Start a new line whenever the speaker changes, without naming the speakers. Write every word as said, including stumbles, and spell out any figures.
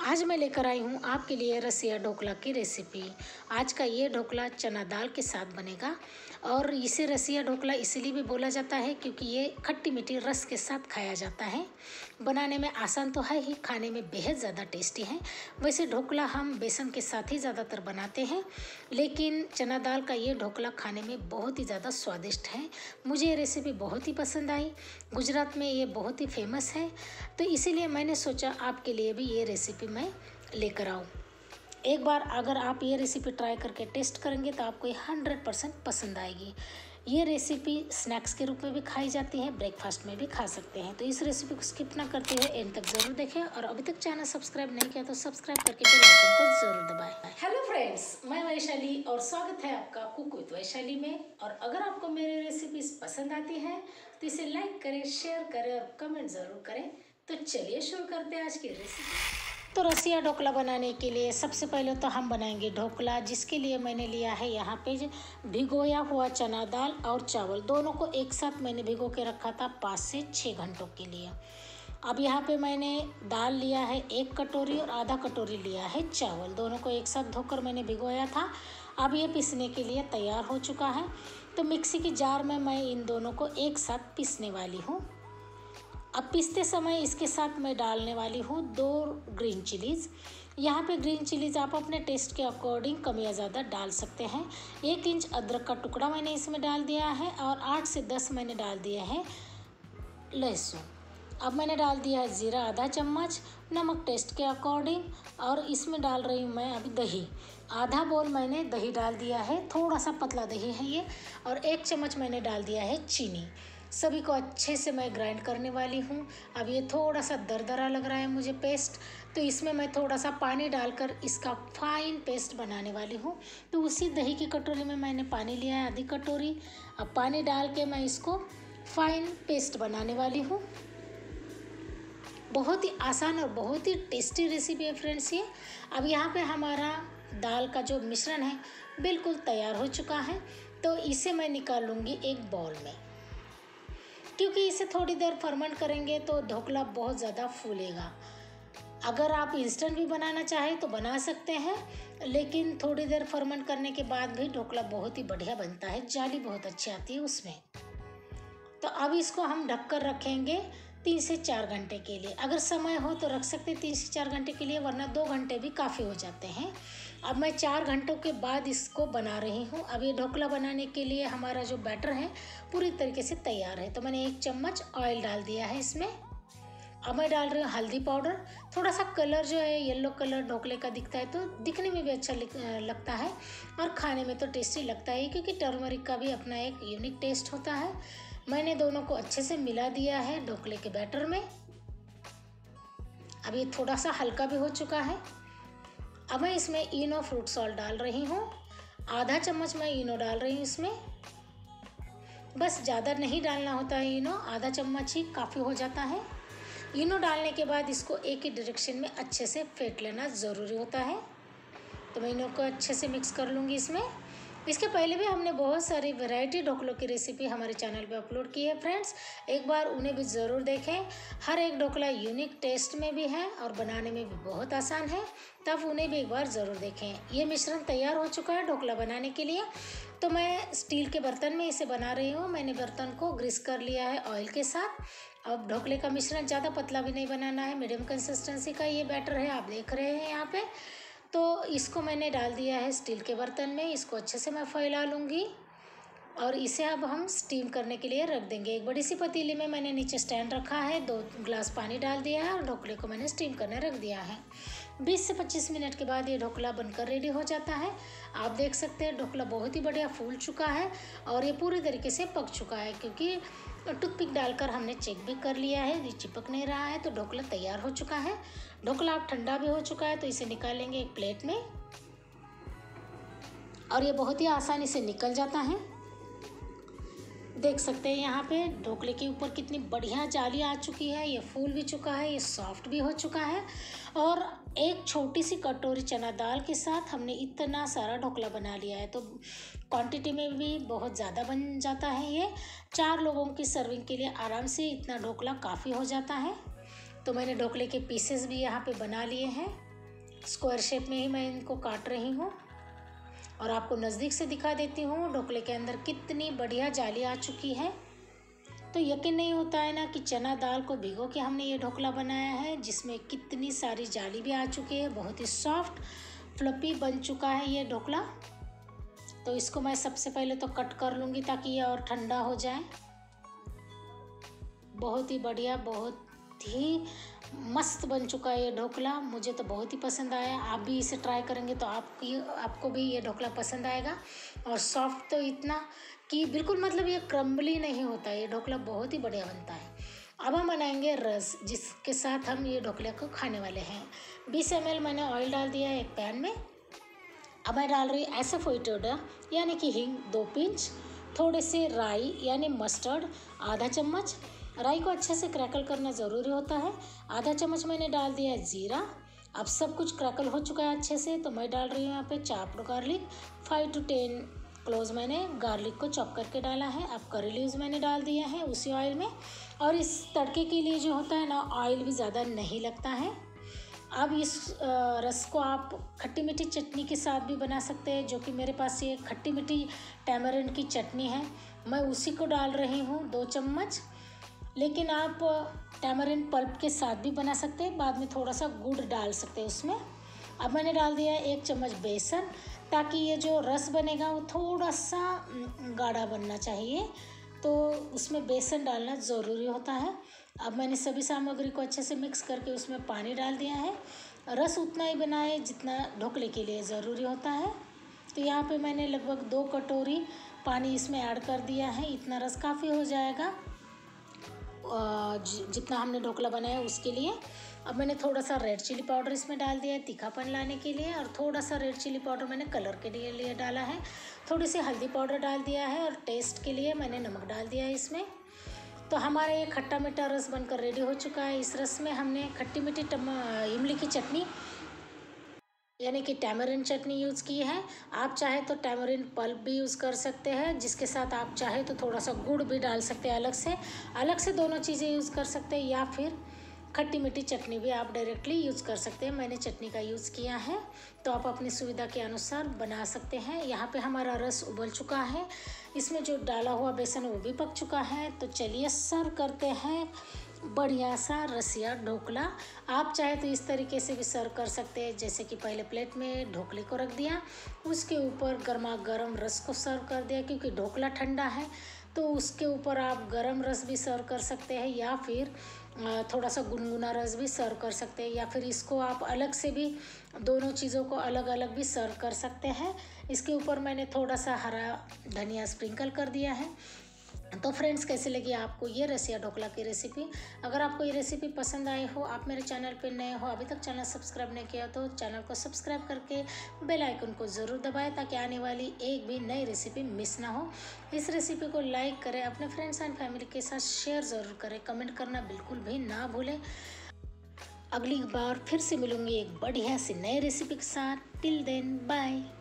आज मैं लेकर आई हूँ आपके लिए रसिया ढोकला की रेसिपी। आज का ये ढोकला चना दाल के साथ बनेगा और इसे रसिया ढोकला इसलिए भी बोला जाता है क्योंकि ये खट्टी मीठी रस के साथ खाया जाता है। बनाने में आसान तो है ही, खाने में बेहद ज़्यादा टेस्टी है। वैसे ढोकला हम बेसन के साथ ही ज़्यादातर बनाते हैं, लेकिन चना दाल का ये ढोकला खाने में बहुत ही ज़्यादा स्वादिष्ट है। मुझे ये रेसिपी बहुत ही पसंद आई। गुजरात में ये बहुत ही फेमस है, तो इसीलिए मैंने सोचा आपके लिए भी ये रेसिपी मैं लेकर आऊँ। एक बार अगर आप ये रेसिपी ट्राई करके टेस्ट करेंगे तो आपको ये हंड्रेड परसेंट पसंद आएगी। ये रेसिपी स्नैक्स के रूप में भी खाई जाती है, ब्रेकफास्ट में भी खा सकते हैं। तो इस रेसिपी को स्किप ना करते हुए एंड तक ज़रूर देखें और अभी तक चैनल सब्सक्राइब नहीं किया तो सब्सक्राइब करके बेल आइकन को ज़रूर दबाएं। हेलो फ्रेंड्स, मैं वैशाली और स्वागत है आपका कुक विद वैशाली में। और अगर आपको मेरी रेसिपीज पसंद आती हैं तो इसे लाइक करें, शेयर करें और कमेंट ज़रूर करें। तो चलिए शुरू करते हैं आज की रेसिपी। तो रसिया ढोकला बनाने के लिए सबसे पहले तो हम बनाएंगे ढोकला, जिसके लिए मैंने लिया है यहाँ पे भिगोया हुआ चना दाल और चावल। दोनों को एक साथ मैंने भिगो के रखा था पाँच से छः घंटों के लिए। अब यहाँ पे मैंने दाल लिया है एक कटोरी और आधा कटोरी लिया है चावल। दोनों को एक साथ धोकर मैंने भिगोया था। अब ये पीसने के लिए तैयार हो चुका है। तो मिक्सी की जार में मैं इन दोनों को एक साथ पीसने वाली हूँ। अब पीसते समय इसके साथ मैं डालने वाली हूँ दो ग्रीन चिलीज़। यहाँ पे ग्रीन चिलीज़ आप अपने टेस्ट के अकॉर्डिंग कम या ज़्यादा डाल सकते हैं। एक इंच अदरक का टुकड़ा मैंने इसमें डाल दिया है और आठ से दस मैंने डाल दिया है लहसुन। अब मैंने डाल दिया है ज़ीरा आधा चम्मच, नमक टेस्ट के अकॉर्डिंग, और इसमें डाल रही हूँ मैं अभी दही। आधा बोल मैंने दही डाल दिया है, थोड़ा सा पतला दही है ये। और एक चम्मच मैंने डाल दिया है चीनी। सभी को अच्छे से मैं ग्राइंड करने वाली हूँ। अब ये थोड़ा सा दरदरा लग रहा है मुझे पेस्ट, तो इसमें मैं थोड़ा सा पानी डालकर इसका फाइन पेस्ट बनाने वाली हूँ। तो उसी दही की कटोरी में मैंने पानी लिया है आधी कटोरी। अब पानी डाल के मैं इसको फाइन पेस्ट बनाने वाली हूँ। बहुत ही आसान और बहुत ही टेस्टी रेसिपी है फ्रेंड्स ये। अब यहाँ पे हमारा दाल का जो मिश्रण है बिल्कुल तैयार हो चुका है। तो इसे मैं निकाल लूँगी एक बाउल में, क्योंकि इसे थोड़ी देर फर्मेंट करेंगे तो ढोकला बहुत ज़्यादा फूलेगा। अगर आप इंस्टेंट भी बनाना चाहें तो बना सकते हैं, लेकिन थोड़ी देर फर्मेंट करने के बाद भी ढोकला बहुत ही बढ़िया बनता है, जाली बहुत अच्छी आती है उसमें। तो अब इसको हम ढककर रखेंगे तीन से चार घंटे के लिए। अगर समय हो तो रख सकते हैं तीन से चार घंटे के लिए, वरना दो घंटे भी काफ़ी हो जाते हैं। अब मैं चार घंटों के बाद इसको बना रही हूँ। अब ये ढोकला बनाने के लिए हमारा जो बैटर है पूरी तरीके से तैयार है। तो मैंने एक चम्मच ऑयल डाल दिया है इसमें। अब मैं डाल रही हूँ हल्दी पाउडर। थोड़ा सा कलर जो है येलो कलर ढोकले का दिखता है, तो दिखने में भी अच्छा लगता है और खाने में तो टेस्टी लगता है, क्योंकि टर्मरिक का भी अपना एक यूनिक टेस्ट होता है। मैंने दोनों को अच्छे से मिला दिया है ढोकले के बैटर में। अब ये थोड़ा सा हल्का भी हो चुका है। अब मैं इसमें इनो फ्रूट सॉल्ट डाल रही हूँ। आधा चम्मच मैं इनो डाल रही हूँ इसमें। बस ज़्यादा नहीं डालना होता है इनो, आधा चम्मच ही काफ़ी हो जाता है। इनो डालने के बाद इसको एक ही डायरेक्शन में अच्छे से फेंट लेना ज़रूरी होता है। तो मैं इनो को अच्छे से मिक्स कर लूँगी इसमें। इसके पहले भी हमने बहुत सारी वैरायटी ढोकलों की रेसिपी हमारे चैनल पे अपलोड की है फ्रेंड्स, एक बार उन्हें भी ज़रूर देखें। हर एक ढोकला यूनिक टेस्ट में भी है और बनाने में भी बहुत आसान है, तब उन्हें भी एक बार ज़रूर देखें। ये मिश्रण तैयार हो चुका है ढोकला बनाने के लिए। तो मैं स्टील के बर्तन में इसे बना रही हूँ। मैंने बर्तन को ग्रीस कर लिया है ऑयल के साथ। अब ढोकले का मिश्रण ज़्यादा पतला भी नहीं बनाना है, मीडियम कंसिस्टेंसी का ये बैटर है, आप देख रहे हैं यहाँ पे। तो इसको मैंने डाल दिया है स्टील के बर्तन में। इसको अच्छे से मैं फैला लूँगी और इसे अब हम स्टीम करने के लिए रख देंगे। एक बड़ी सी पतीली में मैंने नीचे स्टैंड रखा है, दो ग्लास पानी डाल दिया है और ढोकले को मैंने स्टीम करने रख दिया है। बीस से पच्चीस मिनट के बाद ये ढोकला बनकर रेडी हो जाता है। आप देख सकते हैं ढोकला बहुत ही बढ़िया फूल चुका है और ये पूरी तरीके से पक चुका है, क्योंकि टूथपिक डालकर हमने चेक भी कर लिया है, ये चिपक नहीं रहा है। तो ढोकला तैयार हो चुका है। ढोकला अब ठंडा भी हो चुका है, तो इसे निकालेंगे एक प्लेट में और ये बहुत ही आसानी से निकल जाता है। देख सकते हैं यहाँ पे ढोकले के ऊपर कितनी बढ़िया जाली आ चुकी है, ये फूल भी चुका है, ये सॉफ्ट भी हो चुका है। और एक छोटी सी कटोरी चना दाल के साथ हमने इतना सारा ढोकला बना लिया है, तो क्वांटिटी में भी बहुत ज़्यादा बन जाता है। ये चार लोगों की सर्विंग के लिए आराम से इतना ढोकला काफ़ी हो जाता है। तो मैंने ढोकले के पीसेस भी यहाँ पे बना लिए हैं। स्क्वायर शेप में ही मैं इनको काट रही हूँ और आपको नज़दीक से दिखा देती हूँ ढोकले के अंदर कितनी बढ़िया जाली आ चुकी है। तो यकीन नहीं होता है ना कि चना दाल को भिगो के हमने ये ढोकला बनाया है, जिसमें कितनी सारी जाली भी आ चुकी है। बहुत ही सॉफ्ट फ्लफी बन चुका है ये ढोकला। तो इसको मैं सबसे पहले तो कट कर लूँगी ताकि ये और ठंडा हो जाए। बहुत ही बढ़िया, बहुत ही मस्त बन चुका है ये ढोकला। मुझे तो बहुत ही पसंद आया। आप भी इसे ट्राई करेंगे तो आपकी आपको भी ये ढोकला पसंद आएगा। और सॉफ्ट तो इतना कि बिल्कुल मतलब ये क्रम्बली नहीं होता, ये ढोकला बहुत ही बढ़िया बनता है। अब हम बनाएंगे रस, जिसके साथ हम ये ढोकले को खाने वाले हैं। बीस एम एल मैंने ऑयल डाल दिया है एक पैन में। अब मैं डाल रही एसोफोइटोडा यानी कि हींग दो पिंच, थोड़े से राई यानी मस्टर्ड आधा चम्मच। राई को अच्छे से क्रैकल करना ज़रूरी होता है। आधा चम्मच मैंने डाल दिया है ज़ीरा। अब सब कुछ क्रैकल हो चुका है अच्छे से, तो मैं डाल रही हूँ यहाँ पे chopped garlic. Five to ten close मैंने गार्लिक को चॉप करके डाला है। अब करी लीव्स मैंने डाल दिया है उसी ऑयल में। और इस तड़के के लिए जो होता है ना, ऑयल भी ज़्यादा नहीं लगता है। अब इस रस को आप खट्टी मीठी चटनी के साथ भी बना सकते हैं, जो कि मेरे पास ये खट्टी मीठी टैमरिंड की चटनी है, मैं उसी को डाल रही हूँ दो चम्मच। लेकिन आप टैमरिंड पल्प के साथ भी बना सकते हैं, बाद में थोड़ा सा गुड़ डाल सकते हैं उसमें। अब मैंने डाल दिया है एक चम्मच बेसन, ताकि ये जो रस बनेगा वो थोड़ा सा गाढ़ा बनना चाहिए, तो उसमें बेसन डालना ज़रूरी होता है। अब मैंने सभी सामग्री को अच्छे से मिक्स करके उसमें पानी डाल दिया है। रस उतना ही बनाए जितना ढोकले के लिए ज़रूरी होता है। तो यहाँ पे मैंने लगभग दो कटोरी पानी इसमें ऐड कर दिया है। इतना रस काफ़ी हो जाएगा जितना हमने ढोकला बनाया उसके लिए। अब मैंने थोड़ा सा रेड चिली पाउडर इसमें डाल दिया है तीखापन लाने के लिए, और थोड़ा सा रेड चिली पाउडर मैंने कलर के लिए लिए डाला है। थोड़ी सी हल्दी पाउडर डाल दिया है, और टेस्ट के लिए मैंने नमक डाल दिया है इसमें। तो हमारा ये खट्टा मीठा रस बनकर रेडी हो चुका है। इस रस में हमने खट्टी मीठी इमली की चटनी यानी कि टैमरिंड चटनी यूज़ की है। आप चाहे तो टैमरिंड पल्प भी यूज़ कर सकते हैं, जिसके साथ आप चाहे तो थोड़ा सा गुड़ भी डाल सकते हैं अलग से। अलग से दोनों चीज़ें यूज़ कर सकते हैं, या फिर खट्टी मीठी चटनी भी आप डायरेक्टली यूज़ कर सकते हैं। मैंने चटनी का यूज़ किया है, तो आप अपनी सुविधा के अनुसार बना सकते हैं। यहाँ पे हमारा रस उबल चुका है, इसमें जो डाला हुआ बेसन वो भी पक चुका है। तो चलिए सर्व करते हैं बढ़िया सा रसिया ढोकला। आप चाहे तो इस तरीके से भी सर्व कर सकते हैं, जैसे कि पहले प्लेट में ढोकले को रख दिया, उसके ऊपर गर्मा गर्म रस को सर्व कर दिया। क्योंकि ढोकला ठंडा है तो उसके ऊपर आप गरम रस भी सर्व कर सकते हैं, या फिर थोड़ा सा गुनगुना रस भी सर्व कर सकते हैं, या फिर इसको आप अलग से भी दोनों चीज़ों को अलग अलग भी सर्व कर सकते हैं। इसके ऊपर मैंने थोड़ा सा हरा धनिया स्प्रिंकल कर दिया है। तो फ्रेंड्स, कैसे लगी आपको ये रसिया ढोकला की रेसिपी? अगर आपको ये रेसिपी पसंद आई हो, आप मेरे चैनल पे नए हो, अभी तक चैनल सब्सक्राइब नहीं किया, तो चैनल को सब्सक्राइब करके बेल आइकन को ज़रूर दबाएं, ताकि आने वाली एक भी नई रेसिपी मिस ना हो। इस रेसिपी को लाइक करें, अपने फ्रेंड्स एंड फैमिली के साथ शेयर ज़रूर करें, कमेंट करना बिल्कुल भी ना भूलें। अगली बार फिर से मिलूंगी एक बढ़िया सी नई रेसिपी के साथ। Till then bye.